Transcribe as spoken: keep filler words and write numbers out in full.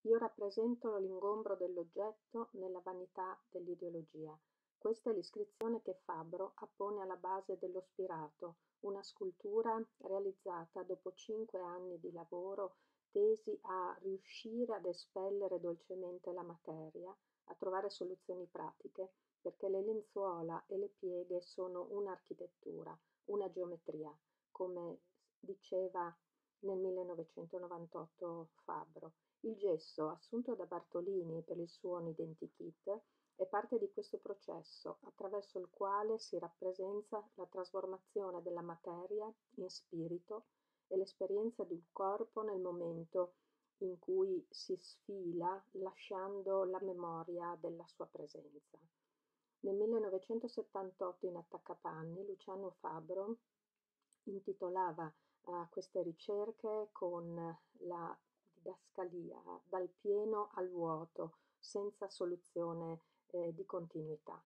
Io rappresento l'ingombro dell'oggetto nella vanità dell'ideologia. Questa è l'iscrizione che Fabbro appone alla base dello Spirato, una scultura realizzata dopo cinque anni di lavoro tesi a riuscire ad espellere dolcemente la materia, a trovare soluzioni pratiche, perché le lenzuola e le pieghe sono un'architettura, una geometria, come diceva nel millenovecentonovantotto Fabbro. Il gesso, assunto da Bartolini per il suo Identikit, è parte di questo processo, attraverso il quale si rappresenta la trasformazione della materia in spirito e l'esperienza di un corpo nel momento in cui si sfila, lasciando la memoria della sua presenza. Nel millenovecentosettantotto in Attaccapanni Luciano Fabbro intitolava a queste ricerche con la didascalia dal pieno al vuoto, senza soluzione eh, di continuità.